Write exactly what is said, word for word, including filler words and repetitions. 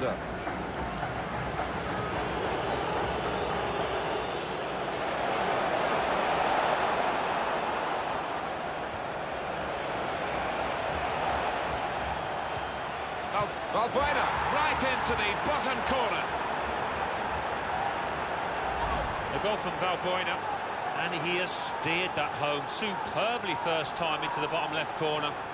defender. Valbuena, right into the bottom corner. A goal from Valbuena, and he has steered that home superbly first time into the bottom left corner.